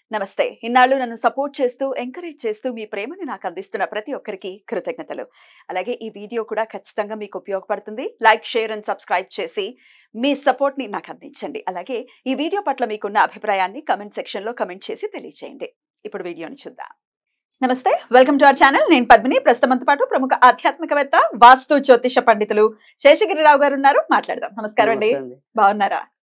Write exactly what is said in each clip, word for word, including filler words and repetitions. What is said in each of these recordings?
నమస్తే. ఇన్నాళ్ళు నన్ను సపోర్ట్ చేస్తూ, ఎంకరేజ్ చేస్తూ మీ ప్రేమని నాకు అందిస్తున్న ప్రతి ఒక్కరికి కృతజ్ఞతలు. అలాగే ఈ వీడియో కూడా ఖచ్చితంగా మీకు ఉపయోగపడుతుంది. లైక్, షేర్ అండ్ సబ్స్క్రైబ్ చేసి మీ సపోర్ట్‌ని నాకు అందించండి. అలాగే ఈ వీడియో పట్ల మీకున్న అభిప్రాయాన్ని కామెంట్ సెక్షన్‌లో కామెంట్ చేసి తెలియజేయండి. ఇప్పుడు వీడియోని చూద్దాం. నమస్తే, వెల్కమ్ టు అవర్ ఛానల్. నేను పద్మిని. ప్రస్తుతంతో పాటు ప్రముఖ ఆధ్యాత్మికవేత్త, వాస్తు జ్యోతిష పండితులు శేషగిరిరావు గారు ఉన్నారు. మాట్లాడదాం. నమస్కారం అండి. బాగున్నారా?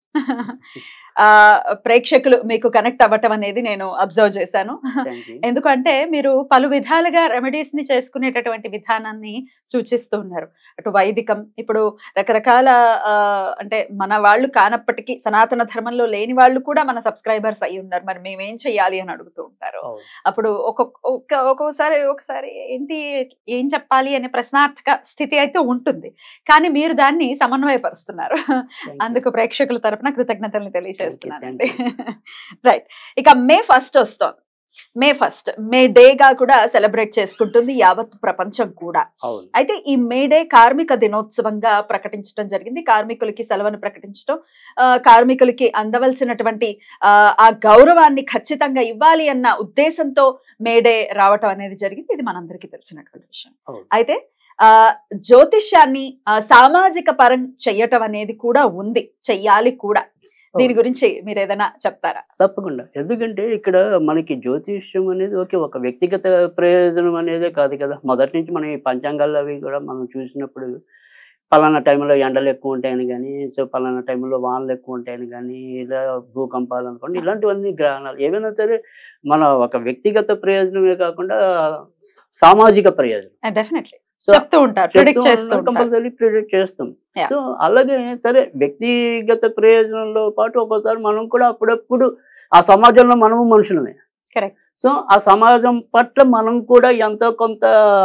ఆ ప్రేక్షకులు మీకు కనెక్ట్ అవ్వటం అనేది నేను అబ్జర్వ్ చేశాను. ఎందుకంటే మీరు పలు విధాలుగా రెమెడీస్ ని చేసుకునేటటువంటి విధానాన్ని సూచిస్తూ ఉన్నారు. అటు వైదికం, ఇప్పుడు రకరకాల అంటే మన వాళ్ళు కానప్పటికీ సనాతన ధర్మంలో లేని వాళ్ళు కూడా మన సబ్స్క్రైబర్స్ అయి ఉన్నారు. మరి మేమేం చెయ్యాలి అని అడుగుతూ ఉంటారు. అప్పుడు ఒక్కొక్క ఒక్కొక్కసారి ఒకసారి ఏంటి ఏం చెప్పాలి అనే ప్రశ్నార్థక స్థితి అయితే ఉంటుంది. కానీ మీరు దాన్ని సమన్వయపరుస్తున్నారు. అందుకు ప్రేక్షకుల తరపున కృతజ్ఞతల్ని తెలియజేస్తున్నానండి. రైట్. ఇక మే ఫస్ట్ వస్తోంది. మే ఫస్ట్ మే డే గా కూడా సెలబ్రేట్ చేసుకుంటుంది యావత్ ప్రపంచం కూడా. అయితే ఈ మే డే కార్మిక దినోత్సవంగా ప్రకటించడం జరిగింది. కార్మికులకి సెలవును ప్రకటించడం, కార్మికులకి అందవలసినటువంటి ఆ గౌరవాన్ని ఖచ్చితంగా ఇవ్వాలి అన్న ఉద్దేశంతో మే డే రావటం అనేది జరిగింది. ఇది మనందరికీ తెలిసినటువంటి విషయం. అయితే ఆ జ్యోతిష్యాన్ని సామాజిక పరం చెయ్యటం అనేది కూడా ఉంది, చెయ్యాలి కూడా. దీని గురించి మీరు ఏదైనా చెప్తారా? తప్పకుండా. ఎందుకంటే ఇక్కడ మనకి జ్యోతిష్యం అనేది ఓకే ఒక వ్యక్తిగత ప్రయోజనం అనేదే కాదు కదా. మొదటి నుంచి మనం ఈ పంచాంగాలు అవి కూడా మనం చూసినప్పుడు పలానా టైంలో ఎండలు ఎక్కువ ఉంటాయని కానీ, సో పలానా టైంలో వానలు ఎక్కువ ఉంటాయని కానీ, ఇలా భూకంపాలు అనుకోండి, ఇలాంటివన్నీ గ్రహణాలు ఏమైనా సరే మన ఒక వ్యక్తిగత ప్రయోజనమే కాకుండా సామాజిక ప్రయోజనం డెఫినెట్లీ చెప్తూ ఉంటారు, కంపల్సరీ ప్రిడిక్ట్ చేస్తాం. సో అలాగే సరే వ్యక్తిగత ప్రయోజనంలో పాటు ఒక్కోసారి మనం కూడా అప్పుడప్పుడు ఆ సమాజంలో మనము మనుషులమే. సో ఆ సమాజం పట్ల మనం కూడా ఎంతో కొంత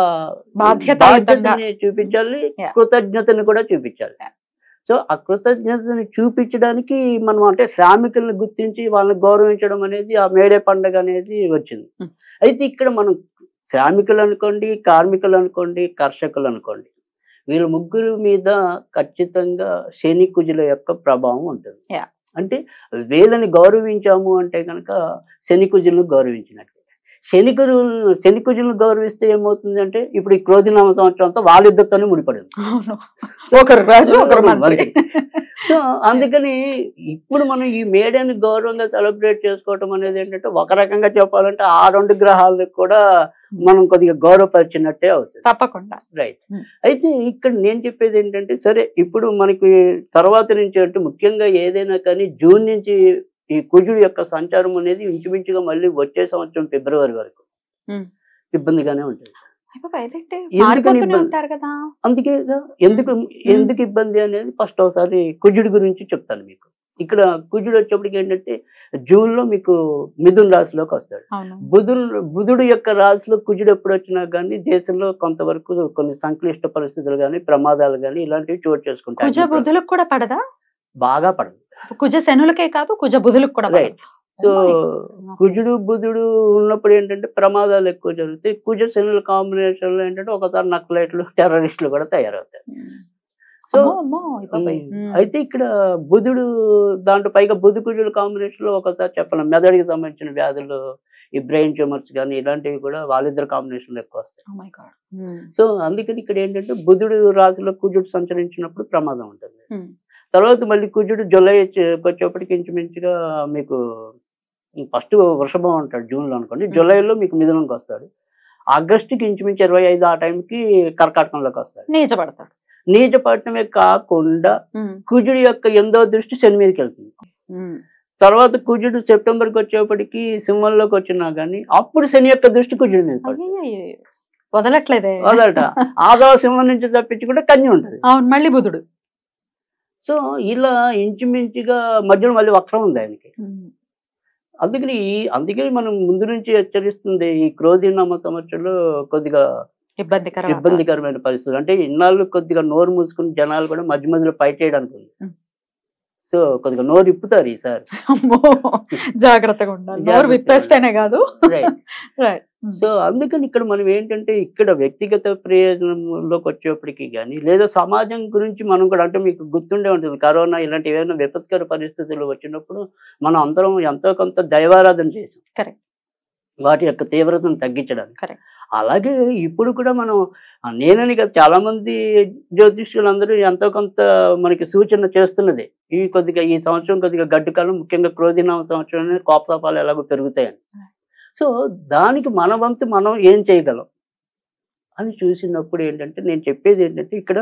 బాధ్యతని చూపించాలి, కృతజ్ఞతని కూడా చూపించాలి. సో ఆ కృతజ్ఞతని చూపించడానికి మనం అంటే శ్రామికులను గుర్తించి వాళ్ళని గౌరవించడం అనేది ఆ మేడే పండుగ అనేది వచ్చింది. అయితే ఇక్కడ మనం శ్రామికులు అనుకోండి, కార్మికులు అనుకోండి, కర్షకులు అనుకోండి, వీళ్ళ ముగ్గురు మీద ఖచ్చితంగా శని కుజుల యొక్క ప్రభావం ఉంటుంది. అంటే వీళ్ళని గౌరవించాము అంటే కనుక శని కుజులను గౌరవించినట్టు. శని కుజు శని కుజులను గౌరవిస్తే ఏమవుతుంది అంటే ఇప్పుడు ఈ క్రోధినామ సంవత్సరం అంతా వాళ్ళిద్దరితోనే ముడిపడింది. ఒకరు రాజు, ఒకరు మంత్రి. సో అందుకని ఇప్పుడు మనం ఈ మేడని గౌరవంగా సెలబ్రేట్ చేసుకోవటం అనేది ఏంటంటే ఒక రకంగా చెప్పాలంటే ఆ రెండు గ్రహాలకు కూడా మనం కొద్దిగా గౌరవపరిచినట్టే అవుతుంది. తప్పకుండా. రైట్. అయితే ఇక్కడ నేను చెప్పేది ఏంటంటే సరే ఇప్పుడు మనకి తర్వాత నుంచి అంటే ముఖ్యంగా ఏదైనా కానీ జూన్ నుంచి ఈ కుజుడు యొక్క సంచారం అనేది ఇంచుమించుగా మళ్ళీ వచ్చే సంవత్సరం ఫిబ్రవరి వరకు ఇబ్బందిగానే ఉంటుంది. అందుకే ఎందుకు ఎందుకు ఇబ్బంది అనేది ఫస్ట్ ఒకసారి కుజుడి గురించి చెప్తాను మీకు. ఇక్కడ కుజుడు వచ్చేప్పటికి ఏంటంటే జూన్ లో మీకు మిథున్ రాశిలోకి వస్తాడు. బుధుడు బుధుడు యొక్క రాశిలో కుజుడు ఎప్పుడు వచ్చినా కానీ దేశంలో కొంతవరకు కొన్ని సంక్లిష్ట పరిస్థితులు కానీ ప్రమాదాలు కానీ ఇలాంటివి చోటు చేసుకుంటాయి. కుజ బుధులకు కూడా పడదా? బాగా పడదు. కుజ శనులకే కాదు, కుజ బుధులకు కూడా. రైట్. సో కుజుడు బుధుడు ఉన్నప్పుడు ఏంటంటే ప్రమాదాలు ఎక్కువ జరుగుతాయి. కుజ శనుల కాంబినేషన్ లో ఏంటంటే ఒకసారి నక్సలైట్లు, టెర్రరిస్టులు కూడా తయారవుతాయి. సో అయితే ఇక్కడ బుధుడు దాంట్లో పైగా బుధు కుజుల కాంబినేషన్ లో ఒకసారి చెప్పలేం మెదడుకి సంబంధించిన వ్యాధులు, ఈ బ్రెయిన్ ట్యూమర్స్ కానీ ఇలాంటివి కూడా వాళ్ళిద్దరు కాంబినేషన్ లో ఎక్కువ వస్తాయి. సో అందుకని ఇక్కడ ఏంటంటే బుధుడు రాశిలో కుజుడు సంచరించినప్పుడు ప్రమాదం ఉంటుంది. తర్వాత మళ్ళీ కుజుడు జూలై వచ్చేప్పటికి ఇంచుమించుగా మీకు ఫస్ట్ వృషభం ఉంటాడు జూన్లో అనుకోండి, జూలైలో మీకు మిథునంకి వస్తాడు, ఆగస్టుకి ఇంచుమించు ఇరవై ఐదు ఆ టైంకి కర్కాటకంలోకి వస్తాడు. నీచపడతాడు. నీచపడటమే కాకుండా కుజుడు యొక్క ఎనిమిదో దృష్టి శని మీదకి వెళ్తుంది. తర్వాత కుజుడు సెప్టెంబర్కి వచ్చేప్పటికి సింహంలోకి వచ్చినా కానీ అప్పుడు శని యొక్క దృష్టి కుజుడి మీద పడుతుంది. వదలట్లేదే వదలట. ఆదో సింహం నుంచి తప్పించి కూడా కన్య ఉంటుంది. అవును, మళ్ళీ బుధుడు. సో ఇలా ఇంచుమించుగా మధ్యలో మళ్ళీ వక్రం ఉంది ఆయనకి. అందుకని అందుకని మనం ముందు నుంచి హెచ్చరిస్తుంది ఈ క్రోధినామ సంవత్సరంలో కొద్దిగా ఇబ్బందికర ఇబ్బందికరమైన పరిస్థితులు. అంటే ఇన్నాళ్ళు కొద్దిగా నోరు మూసుకుని జనాలు కూడా మధ్య మధ్యలో పైటేయడానికి ఉంది. సో కొద్దిగా నోరు ఇప్పుతారు ఈసారి. అమ్మో జాగ్రత్తగా ఉండాలి, నోరు విప్పేస్తేనే కాదు. రైట్. సో అందుకని ఇక్కడ మనం ఏంటంటే ఇక్కడ వ్యక్తిగత ప్రయోజనంలోకి వచ్చేప్పటికి కానీ లేదా సమాజం గురించి మనం కూడా అంటే మీకు గుర్తుండే ఉంటుంది కరోనా ఇలాంటి ఏమైనా విపత్కర పరిస్థితులు వచ్చినప్పుడు మనం అందరం ఎంతో కొంత దైవారాధన చేసాం. కరెక్ట్. వాటి యొక్క తీవ్రతను తగ్గించడానికి. కరెక్ట్. అలాగే ఇప్పుడు కూడా మనం నేనని కదా చాలా మంది జ్యోతిష్యులందరూ ఎంతో కొంత మనకి సూచన చేస్తున్నది ఈ కొద్దిగా ఈ సంవత్సరం కొద్దిగా గడ్డు కాలం ముఖ్యంగా క్రోధినామ సంవత్సరం కోపతాపాలు ఎలాగో పెరుగుతాయని. సో దానికి మన వంతు మనం ఏం చేయగలం అని చూసినప్పుడు ఏంటంటే నేను చెప్పేది ఏంటంటే ఇక్కడ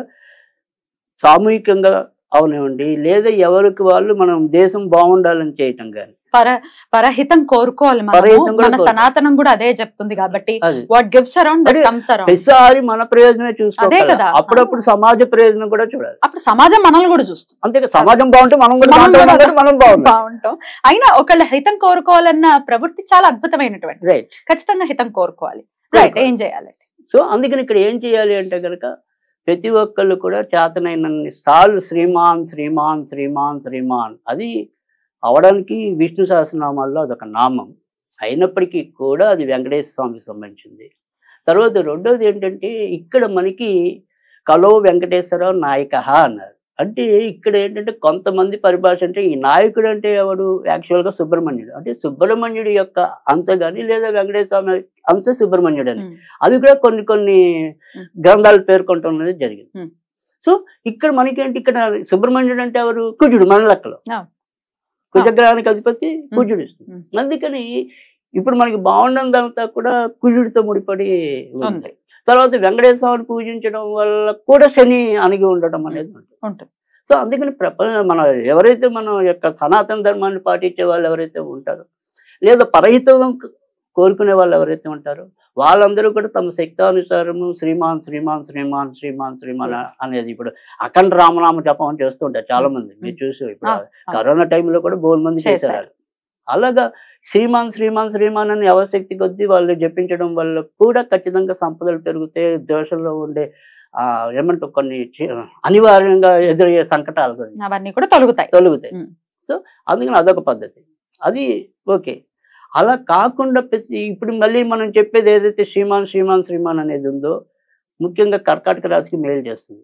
సామూహికంగా అవనివ్వండి లేదా ఎవరికి వాళ్ళు మనం దేశం బాగుండాలని చేయటం కానీ పర పరహితం కోరుకోవాలి. మన సనాతనం కూడా అదే చెప్తుంది కాబట్టి what gives around that comes around. ప్రతిసారి మన ప్రయోజనమే చూసుకోవాలి కదా, అప్పుడప్పుడు సమాజ ప్రయోజనం కూడా చూడాలి. అప్పుడు సమాజం మనల్ని కూడా చూస్తుంది. అంతే, సమాజం బాగుంటే మనం కూడా మనం బాగుంటాం. అయినా ఒకళ్ళ హితం కోరుకోవాలన్న ప్రవృత్తి చాలా అద్భుతమైనటువంటి. రైట్. ఖచ్చితంగా హితం కోరుకోవాలి. రైట్. ఏం చేయాలి? సో అందుకని ఇక్కడ ఏం చేయాలి అంటే కనుక ప్రతి ఒక్కళ్ళు కూడా చేతనైనన్ని సార్లు శ్రీమాన్ శ్రీమాన్ శ్రీమాన్ శ్రీమాన్ అది అవడానికి విష్ణు సహస్రనామాల్లో అదొక నామం అయినప్పటికీ కూడా అది వెంకటేశ్వర స్వామికి సంబంధించింది. తర్వాత రెండోది ఏంటంటే ఇక్కడ మనకి కలో వెంకటేశ్వర నాయక అన్నారు. అంటే ఇక్కడ ఏంటంటే కొంతమంది పరిభాష అంటే ఈ నాయకుడు అంటే ఎవడు యాక్చువల్గా సుబ్రహ్మణ్యుడు అంటే సుబ్రహ్మణ్యుడి యొక్క అంశ కానీ లేదా వెంకటేశ్వర స్వామి అంశ సుబ్రహ్మణ్యుడు అని అది కూడా కొన్ని కొన్ని గ్రంథాలు పేర్కొనటం అనేది జరిగింది. సో ఇక్కడ మనకేంటి ఇక్కడ సుబ్రహ్మణ్యుడు అంటే ఎవరు కుజుడు మన లెక్కలో కుజగ్రహానికి అధిపతి కుజుడు ఇస్తుంది. అందుకని ఇప్పుడు మనకి బాగుండంతా కూడా కుజుడితో ముడిపడి ఉంది. తర్వాత వెంకటేశ్వర స్వామిని పూజించడం వల్ల కూడా శని అణిగి ఉండటం అనేది ఉంటుంది. సో అందుకని ప్రపంచ మన ఎవరైతే మన యొక్క సనాతన ధర్మాన్ని పాటించే వాళ్ళు ఎవరైతే ఉంటారో లేదా పరహితం కోరుకునే వాళ్ళు ఎవరైతే ఉంటారో వాళ్ళందరూ కూడా తమ శక్తానుసారము శ్రీమాన్ శ్రీమాన్ శ్రీమాన్ శ్రీమాన్ శ్రీమాన్ అనేది ఇప్పుడు అఖండ రామనామ జపం చేస్తూ ఉంటారు చాలా మంది. మీరు చూసి ఇప్పుడు కరోనా టైంలో కూడా బోల్ మంది చేశారు. అలాగా శ్రీమాన్ శ్రీమాన్ శ్రీమాన్ అని అవశక్తి కొద్దీ వాళ్ళు జపించడం వల్ల కూడా ఖచ్చితంగా సంపదలు పెరుగుతాయి. దేశంలో ఉండే ఆ ఏమంటారు కొన్ని అనివార్యంగా ఎదురయ్యే సంకటాలు అవన్నీ కూడా తొలగుతాయి తొలగుతాయి సో అందుకని అదొక పద్ధతి. అది ఓకే. అలా కాకుండా ప్రతి ఇప్పుడు మళ్ళీ మనం చెప్పేది ఏదైతే శ్రీమాన్ శ్రీమాన్ శ్రీమాన్ అనేది ఉందో ముఖ్యంగా కర్కాటక రాశికి మేలు చేస్తుంది.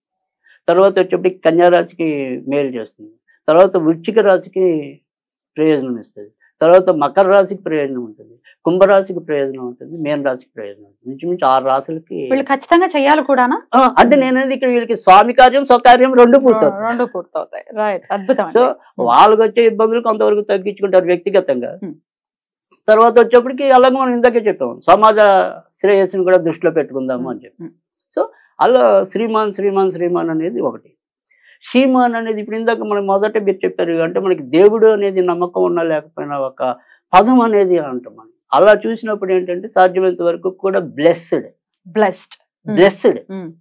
తర్వాత వచ్చేప్పటికి కన్యా రాశికి మేలు చేస్తుంది. తర్వాత వృశ్చిక రాశికి ప్రయోజనం ఇస్తుంది. తర్వాత మకర రాశికి ప్రయోజనం ఉంటుంది, కుంభరాశికి ప్రయోజనం ఉంటుంది, మీన రాశికి ప్రయోజనం ఉంటుంది. ఇంచుమించు ఆరు రాశులకి ఖచ్చితంగా చేయాలి కూడా. అంటే నేనేది ఇక్కడ వీళ్ళకి స్వామి కార్యం స్వకార్యం రెండు పూర్తవుతాయి రెండు పూర్తవుతాయి రైట్. అద్భుతం. సో వాళ్ళకి వచ్చే ఇబ్బందులు కొంతవరకు తగ్గించుకుంటారు వ్యక్తిగతంగా. తర్వాత వచ్చేప్పటికి అలాగే మనం ఇందాకే చెప్పాము సమాజ శ్రేయస్సుని కూడా దృష్టిలో పెట్టుకుందాము అని చెప్పి. సో అలా శ్రీమాన్ శ్రీమాన్ శ్రీమాన్ అనేది ఒకటి. శ్రీమాన్ అనేది ఇప్పుడు ఇందాక మనం మొదట మీరు చెప్పారు అంటే మనకి దేవుడు అనేది నమ్మకం ఉన్నా లేకపోయినా ఒక పదం అనేది అంటాం. అలా చూసినప్పుడు ఏంటంటే సాధ్యమైనంత వరకు కూడా blessed blessed blessed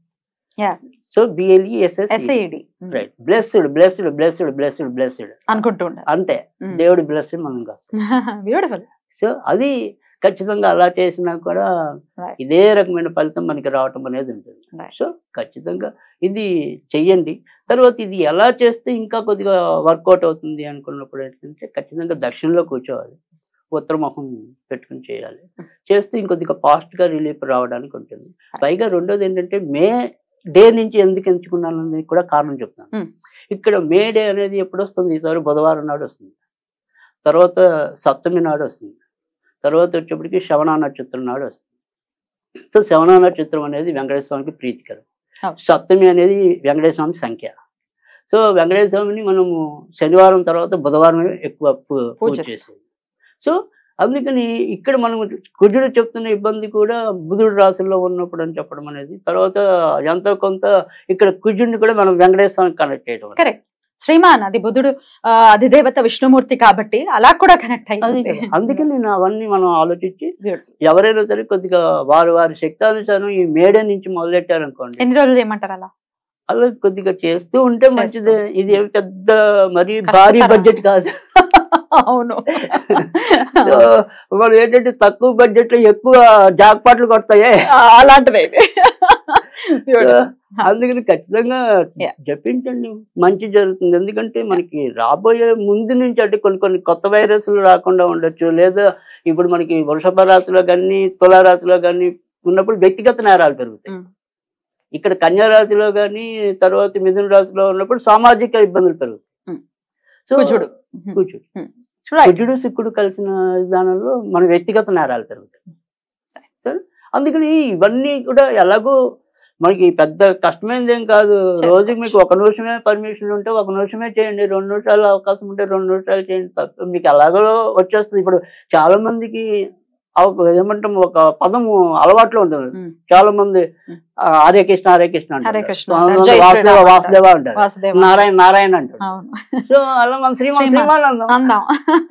so బిఎల్ఈఎస్ఎస్ఈడి right blessed blessed blessed blessed blessed అనుకుంటూ అంతే దేవుడి బ్లెస్సింగ్ మనకు వస్తుంది. సో అది ఖచ్చితంగా అలా చేసినా కూడా ఇదే రకమైన ఫలితం మనకి రావటం అనేది ఉంటుంది. సో ఖచ్చితంగా ఇది చెయ్యండి. తర్వాత ఇది ఎలా చేస్తే ఇంకా కొద్దిగా వర్కౌట్ అవుతుంది అనుకున్నప్పుడు ఏంటంటే ఖచ్చితంగా దక్షిణలో కూర్చోవాలి, ఉత్తర ముఖం పెట్టుకుని చేయాలి. చేస్తే ఇంకొద్దిగా ఫాస్ట్గా రిలీఫ్ రావడానికి ఉంటుంది. పైగా రెండోది ఏంటంటే మే డే నుంచి ఎందుకు ఎంచుకున్నాను అనేది కూడా కారణం చెప్తాను. ఇక్కడ మే డే అనేది ఎప్పుడు వస్తుంది? ఈసారి బుధవారం నాడు వస్తుంది, తర్వాత సప్తమి నాడు వస్తుంది, తర్వాత వచ్చేప్పటికి శ్రవణ నక్షత్రం నాడు వస్తుంది. సో శ్రవణ నక్షత్రం అనేది వెంకటేశ్వర స్వామికి ప్రీతికరం, సప్తమి అనేది వెంకటేశ్వర స్వామి సంఖ్య. సో వెంకటేశ్వర స్వామిని మనము శనివారం తర్వాత బుధవారం ఎక్కువ పూజ చేసేది. సో అందుకని ఇక్కడ మనం కుజుడు చెప్తున్న ఇబ్బంది కూడా బుధుడు రాశుల్లో ఉన్నప్పుడు అని చెప్పడం అనేది, తర్వాత ఎంతో కొంత ఇక్కడ కుజుడిని కూడా మనం వెంకటేశ్వర స్వామికి కనెక్ట్ చేయడం. కరెక్ట్. శ్రీమాన్ అది బుధుడు అధిదేవత విష్ణుమూర్తి కాబట్టి అలా కూడా కనెక్ట్ అయ్యింది. అందుకని నేను అవన్నీ మనం ఆలోచించి ఎవరైనా సరే కొద్దిగా వారి వారి శక్తానుసారం ఈ మేడే నుంచి మొదలెట్టారు అనుకోండి. ఎన్ని రోజులు చేయమంటారు అలా? అలా కొద్దిగా చేస్తూ ఉంటే మంచిదే. ఇది ఏమి పెద్ద మరి భారీ బడ్జెట్ కాదు. అవును. సో మనం ఏంటంటే తక్కువ బడ్జెట్ లో ఎక్కువ జాక్పాట్లు కొడతాయే అలాంటివి. అందుకని ఖచ్చితంగా Yeah. జపించండి, మంచి జరుగుతుంది. ఎందుకంటే మనకి రాబోయే ముందు నుంచి అంటే కొన్ని కొన్ని కొత్త వైరస్లు రాకుండా ఉండొచ్చు, లేదా ఇప్పుడు మనకి వృషభ రాశిలో కానీ తులారాశిలో కానీ ఉన్నప్పుడు వ్యక్తిగత నేరాలు పెరుగుతాయి. Mm. ఇక్కడ కన్యా రాశిలో కానీ తర్వాత మిథున రాశిలో ఉన్నప్పుడు సామాజిక ఇబ్బందులు పెరుగుతాయి. Mm. సో కుజుడు. కుజుడు Mm. Right. కుజుడు శుక్రుడు కలిసిన విధానంలో మన వ్యక్తిగత నేరాలు పెరుగుతాయి. సరే, అందుకని ఇవన్నీ కూడా ఎలాగో మనకి పెద్ద కష్టమైనది ఏం కాదు. రోజుకి మీకు ఒక నిమిషమే పర్మిషన్ ఉంటే ఒక నిమిషమే చేయండి, రెండు నిమిషాలు అవకాశం ఉంటే రెండు నిమిషాలు చేయండి, తప్ప మీకు ఎలాగో వచ్చేస్తుంది. ఇప్పుడు చాలా మందికి అవ- ఏమంటాం ఒక పదము అలవాట్లో ఉంటుంది. Mm. చాలా మంది ఆ, హరే కృష్ణ హరే కృష్ణ హరే అంటారు, కృష్ణ కొంతమంది అంటారు, జై వాసుదేవ శ్రీరామ్ వాసుదేవ అంటారు, వాసుదేవ. నారాయణ నారాయణ అంటారు. అవును. సో అలా మన శ్రీమాన్ శ్రీమాన్. శ్రీమాన్ అందాం. అందాం.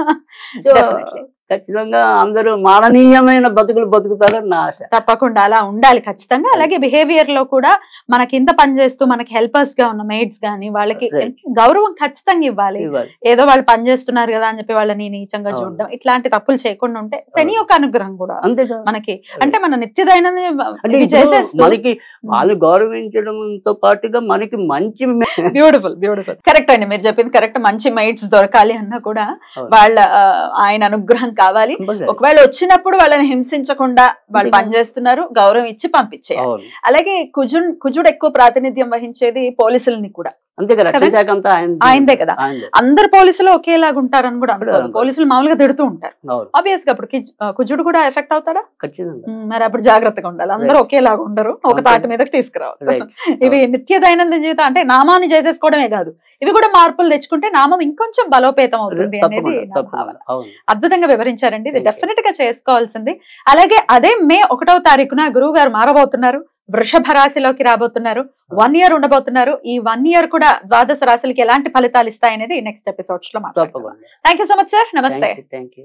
So Definitely. ఖచ్చితంగా అందరూ మాననీయమైన బతుకులు బతుకుతారని నా ఆశ. తప్పకుండా అలా ఉండాలి ఖచ్చితంగా. అలాగే బిహేవియర్ లో కూడా మన కింద పనిచేస్తూ మనకి హెల్పర్స్ గా ఉన్న మేడ్స్ గానీ వాళ్ళకి Right. గౌరవం ఖచ్చితంగా ఇవ్వాలి. ఇవ్వాలి. ఏదో వాళ్ళు పని చేస్తున్నారు కదా అని చెప్పి వాళ్ళని నీచంగా అవును. చూడడం, ఇట్లాంటి తప్పులు చేయకుండా ఉంటే శని యొక్క అనుగ్రహం కూడా అంతేగా మనకి అంటే మన నిత్యదైన అంటే ఇప్పుడు చేసేస్తూ మనకి వాళ్ళు గౌరవించడంతో పాటుగా మనకి మంచి బ్యూటిఫుల్ బ్యూటిఫుల్ కరెక్ట్ అండి, మీరు చెప్పింది కరెక్ట్. మంచి మైట్స్ దొరకాలి అన్నా కూడా అవును. వాళ్ళ ఆ, ఆయన అనుగ్రహం కావాలి. ఒకవేళ వచ్చినప్పుడు వాళ్ళని హింసించకుండా వాళ్ళు అంతేగా. పనిచేస్తున్నారు, గౌరవం ఇచ్చి పంపించేయాలి. అవును. అలాగే కుజున్ కుజుడు ఎక్కువ ప్రాతినిధ్యం వహించేది పోలీసులని కూడా. అంతేగా రక్షణ కదా? శాఖ అంతా ఆయన ఆయనదే కదా. ఆయనదే. అందరు పోలీసులు ఒకేలాగా ఉంటారని కూడా అనుకోదు. అనుకోరు. పోలీసులు మామూలుగా తిడుతూ ఉంటారు. అవును, ఆబ్వియస్ గా అప్పుడు కి- ఆ, కుజుడు కూడా ఎఫెక్ట్ అవుతాడా? ఖచ్చితంగా. ఉమ్, మరి అప్పుడు జాగ్రత్తగా ఉండాలి. అందరూ ఒకేలాగా ఉండరు, ఒక అంతే. తాటి మీదకి తీసుకురావాలి. Right. ఇవి నిత్య దైనందిన జీవితం అంటే నామాన్ని చేసేసుకోవడమే కాదు, ఇవి కూడా మార్పులు తెచ్చుకుంటే నామం ఇంకొంచెం బలోపేతం అవుతుంది అనేది తప్పకుండా నా భావన. తప్పకుండా. అవును. అద్భుతంగా వివరించారండి. ఇది Thank you. డెఫినెట్ గా చేసుకోవాల్సింది. అలాగే అదే మే ఒకటవ తారీఖున గురువు గారు మారబోతున్నారు, వృషభ రాశిలోకి రాబోతున్నారు, వన్ ఇయర్ ఉండబోతున్నారు. ఈ వన్ ఇయర్ కూడా ద్వాదశ రాశులకి ఎలాంటి ఫలితాలు ఇస్తాయనేది నెక్స్ట్ ఎపిసోడ్స్ లో మాట్లాడతాం. తప్పకుండా. Thank you so much sir. నమస్తే. Thank you.